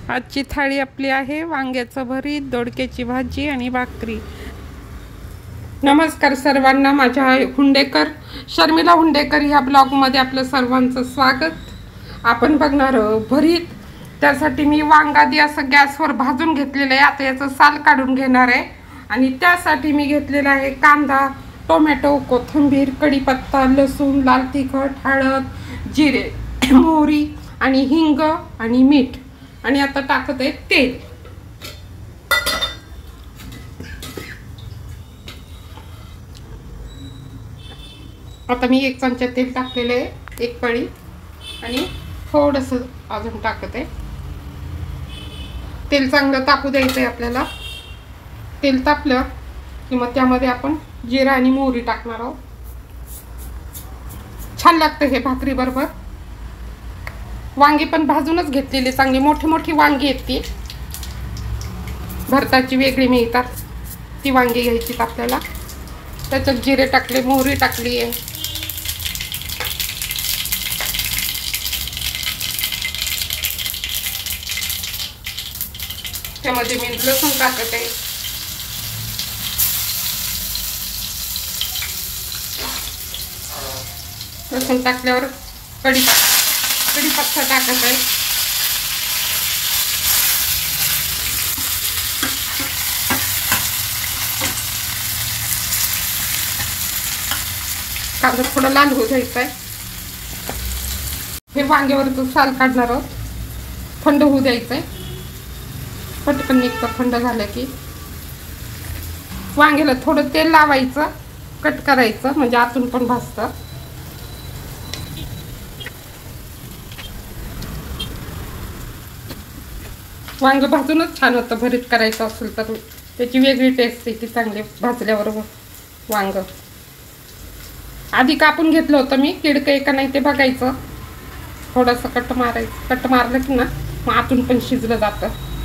आजची थाळी आपली आहे वांग्याचं भरीत, दोडक्याची भाजी आणि भाकरी। नमस्कार सर्वांना, माझ्या हुंडेकर शर्मिला हुंडेकर ह्या ब्लॉगमध्ये आपलं सर्वांचं स्वागत। आपण बघणार भरीत। त्यासाठी मी वांग आधी असं गॅसवर भाजून घेतलेलं आहे। आता याचं साल काढून घेणार आहे आणि त्यासाठी मी घेतलेला आहे कांदा, टोमॅटो, कोथिंबीर, कढीपत्ता, लसूण, लाल तिखट, हळद, जिरे, मोहरी आणि हिंग आणि मीठ। आणि आता टाकत आहे तेल। आता मी 1 चमचा तेल टाकलेले आहे, 1 पळी, आणि थोडंसं अजून टाकत आहे। तेल चांगलं तापू द्यायचं आहे आपल्याला। तेल तापलं की मग त्यामध्ये आपण जिरा आणि मोहरी टाकणार आहोत। छान लागतं हे भाकरी बरोबर। वांगी पण भाजूनच घेतलेली, चांगली मोठी मोठी वांगी आहेत ती, भरताची वेगळी मिळतात ती वांगी घ्यायची आपल्याला। त्याच्यात जिरे टाकले, मोहरी टाकली आहे, त्यामध्ये मी लसूण टाकत आहे, लसूण टाकल्यावर कढीपत्ता टाकत आहे, कांदा थोडा लाल होऊ द्यायचा आहे। हे वांग्यावरचं साल काढणार आहोत, थंड होऊ द्यायचं आहे, पटकन निघतं थंड झालं की। वांग्याला थोडं तेल लावायचं, कट करायचं म्हणजे आतून पण भाजतं। वांग भाजूनच छान होतं, भरीत करायचं असेल तर त्याची वेगळी टेस्ट येते चांगली भाजल्यावर। वांग आधी कापून घेतलं होतं मी, किडकं आहे का नाही ते बघायचं, थोडंसं कट मारायचं, कट मारलं की ना मग आतून पण शिजलं जातं।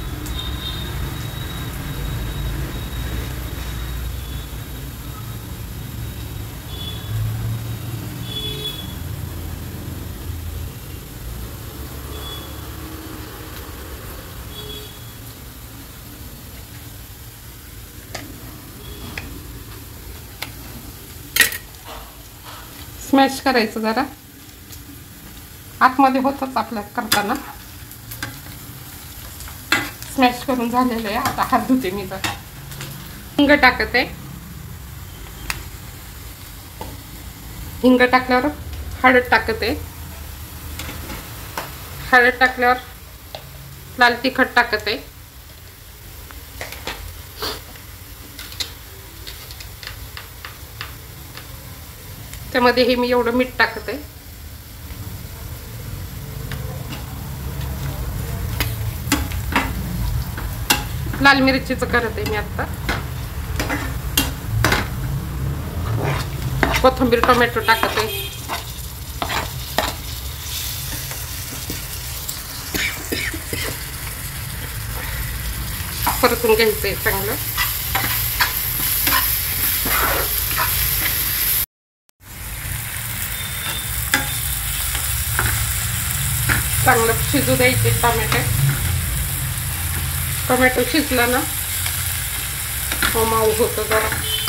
स्मॅश करायचं जरा, आतमध्ये होतच आपल्या करताना। स्मॅश करून झालेलं आहे, आता हात धुते मी जरा। हिंग टाकते, हिंग टाकल्यावर हळद टाकते, हळद टाकल्यावर लाल तिखट टाकते, त्यामध्ये हे मी एवढं मीठ टाकते, लाल मिरचीचं करत आहे मी आता, कोथिंबीर, टोमॅटो टाकते, परतून घ्यायचंय चांगलं। चांगलं शिजू द्यायचे टोमॅटो शिजला ना मऊ होतं जरा,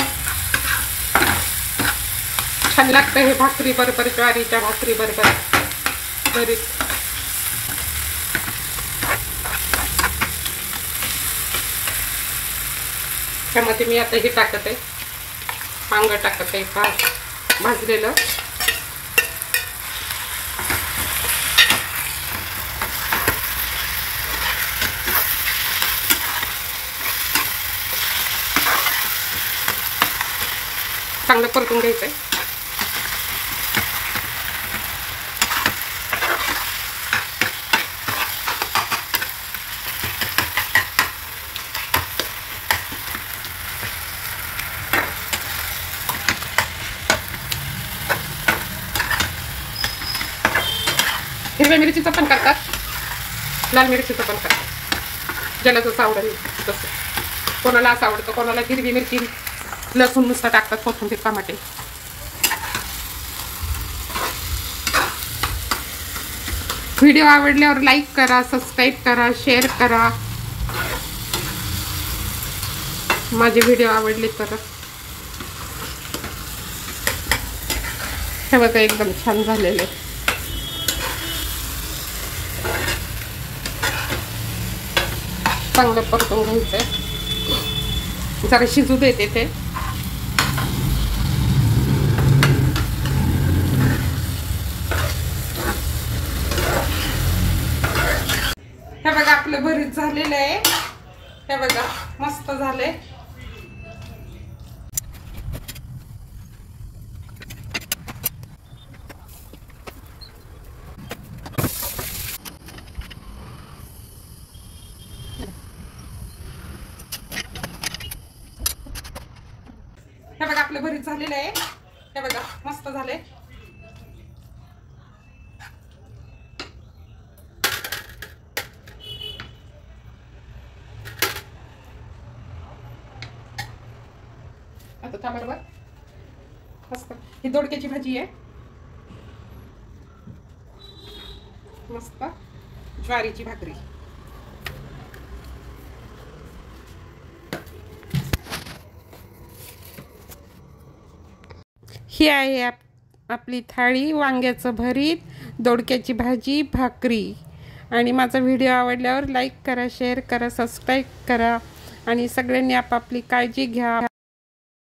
छान लागतं हे भाकरी बरोबर, ज्वारीच्या भाकरी बरोबर भरीत। त्यामध्ये मी आता हे टाकत आहे, वांग टाकत आहे भाजलेलं, चांगलं परतून घ्यायचंय। हिरव्या मिरचीचं पण करतात, लाल मिरचीचं पण करतात, ज्याला जसं आवडेल तसं। कोणाला असं आवडतं, कोणाला हिरवी मिरची, लसूण नुसतं टाकतात, कोथिंबीर, टमाटे। व्हिडिओ आवडल्यावर लाईक करा, सबस्क्राईब करा, शेअर करा माझे व्हिडिओ आवडले तर। हे बघा एकदम छान झालेले। चांगलं परतून घ्यायचंय, जरा शिजू देते ते। हे बघा आपलं भरीत झालेलं आहे। हे बघा मस्त झाले। हे बघा आपलं भरीत झालेलं आहे। हे बघा मस्त झाले। आता त्याबरोबर मस्त ही दोडक्याची भाजी आहे, मस्त ज्वारीची भाकरी। ही आहे आपली थाळी, वांग्याचं भरीत, दोडक्याची भाजी, भाकरी। आणि माझा व्हिडिओ आवडल्यावर लाईक करा, शेअर करा, सबस्क्राईब करा आणि सगळ्यांनी आपापली काळजी घ्या।